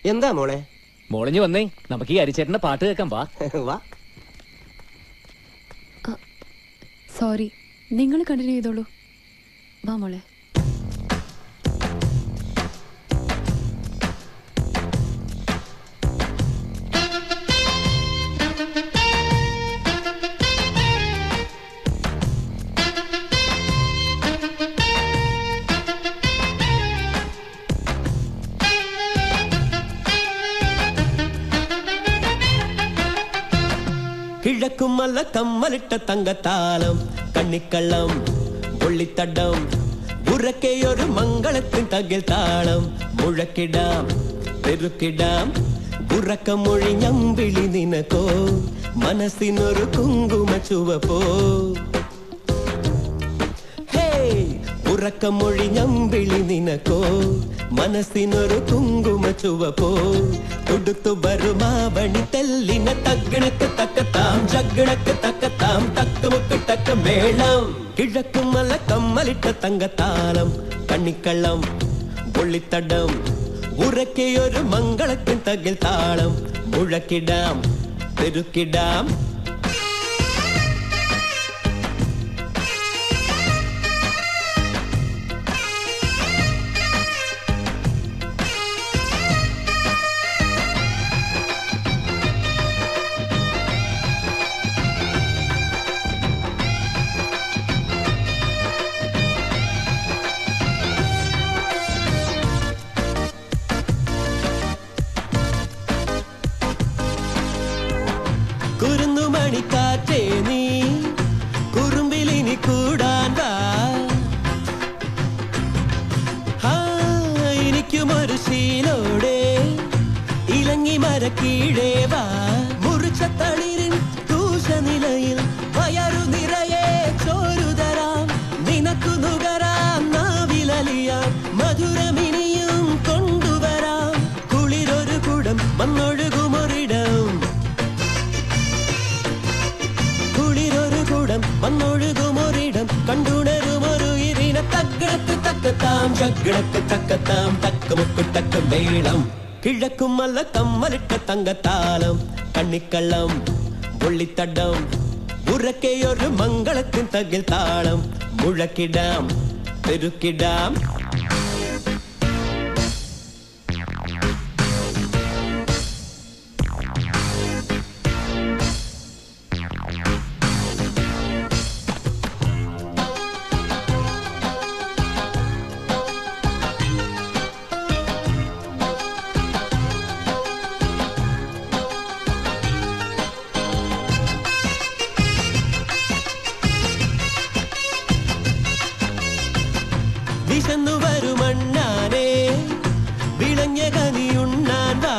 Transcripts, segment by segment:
എന്താ മോളെ? മോളിഞ്ഞു വന്നേ, നമുക്ക് ഈ അരിച്ചേട്ടന്റെ പാട്ട് കേൾക്കാം. വാ വാ. സോറി, നിങ്ങൾ കണ്ടിന്യൂ ചെയ്തോളൂ. വാ മോളെ. കിഴക്കുമല്ല കമ്മലിട്ട തങ്കത്താലം, കണ്ണിക്കള്ളം പൊള്ളിത്തടം, ഉറക്കെയൊരു മംഗളത്തിൻ തകിൽ താളം, മുഴക്കിടാം പെരുക്കിടാം ഉറക്കമൊഴി ഞമ്പിളി നിനക്കോ, മനസ്സിനൊരു കുങ്കുമ ചുവപ്പോ. ഹേ, ഉറക്കമൊഴി ഞമ്പിളി നിനക്കോ, മനസ്സിനൊരു കുങ്കുമ ചുവപ്പോ. തുടുത്തു വരുമാവണി തെല്ലിന തഗ്ഗണക്ക് തക്കത്താം, ജഗ്ഗണക്ക് തക്കത്താം, തക്കമുക്ക് തക്ക മേളം. കിഴക്കുമല കമ്മലിട്ട തങ്കത്താലം, കണ്ണിക്കള്ളം പൊള്ളിത്തടം, ഉറക്കെയൊരു മംഗളത്തിൻ തകിൽ താളം, മുഴക്കിടാം പെരുക്കിടാം. കുരുന്നുമണിക്കാറ്റേ നീ കുറുമ്പിലിനി കൂടാൻ വാ, എനിക്കുമൊരു ശീലോടെ ഇലങ്ങി മരക്കീഴേ വാ. മുറിച്ച തളിരിൻ ദൂഷനിലയിൽ വയറു നിറയെ ചോരുതരാം, നിനക്കു നുകരാം നാവിലലിയാം, മധുരമിനിയും കൊണ്ടുവരാം. കുളിരൊരു കുടം വന്നൊഴുകുമൊരിടം, വന്നൊഴുകുമൊരിടം, കണ്ടുണരുമൊരു ഇരിന തഗ്ഗണക്ക് തക്കത്താം, ജഗ്ഗണക്ക് തക്കത്താം, തക്കമുക്ക് തക്ക മേളം. കിഴക്കുമല്ല കമ്മലിട്ട തങ്കത്താലം, കണ്ണിക്കള്ളം പൊള്ളിത്തടം, ഉറക്കെയൊരു മംഗളത്തിൻ തകിൽ താളം, മുഴക്കിടാം പെരുക്കിടാം. വിശന്നു വരുമണ്ണാനേ വിളഞ്ഞ കനിയുണ്ണാൻ വാ,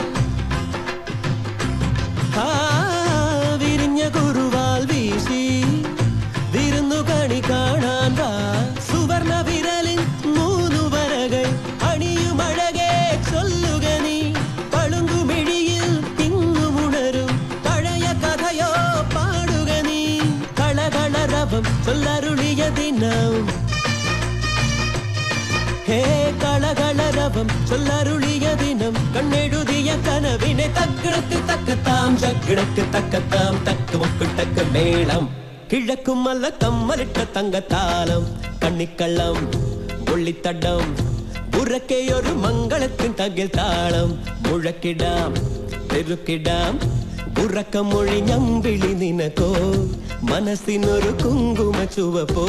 വിരിഞ്ഞ കുറുവാൽ വീശി വിരുന്നു കണി കാണാൻ വാ. സുവർണ വിരലിൻ മൂന്നു വരകൾ അണിയുമഴകെ ചൊല്ലുക നീ, പളുങ്കുമിഴിയിൽ തിങ്ങുമുണരും പഴയ കഥയോ പാടുക നീ. കളകളരവം ചൊല്ലരുളിയ ദിനം, ഹേ കളകളരവം ചൊല്ലരുളിയ ദിനം, കണ്ണെഴുതിയ കനവിനെ തഗ്ഗണക്ക് തക്കത്താം, ജഗ്ഗണക്ക് തക്കത്താം, തക്കമുക്ക് തക്ക മേളം. കിഴക്കുമല്ല കമ്മലിട്ട തങ്കത്താലം, കണ്ണിക്കള്ളം പൊള്ളിത്തടം, ഉറക്കെയൊരു മംഗളത്തിൻ തകിൽ താളം, മുഴക്കിടാം പെരുക്കിടാം. ഉറക്കമൊഴി ഞമ്പിളി നിനക്കോ, മനസ്സിനൊരു കുങ്കുമ ചുവപ്പോ.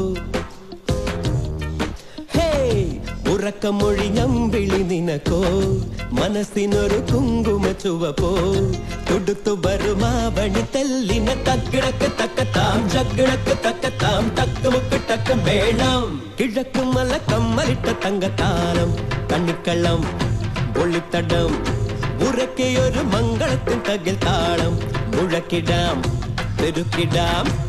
ഉറക്കമൊഴി ഞമ്പിളി നിനക്കോ, മനസ്സിനൊരു കുങ്കുമ ചുവപ്പോ. തുടുത്തു വരുമാവണി തെല്ലിന തഗ്ഗണക്ക് തക്കത്താം, ജഗ്ഗണക്ക് തക്കത്താം, തക്കമുക്ക് തക്ക മേളം. കിഴക്കുമല കമ്മലിട്ട തങ്കത്താലം, കണ്ണിക്കള്ളം പൊള്ളിത്തടം, ഉറക്കെയൊരു മംഗളത്തിൻ തകിൽ താളം, മുഴക്കിടാം പെരുക്കിടാം.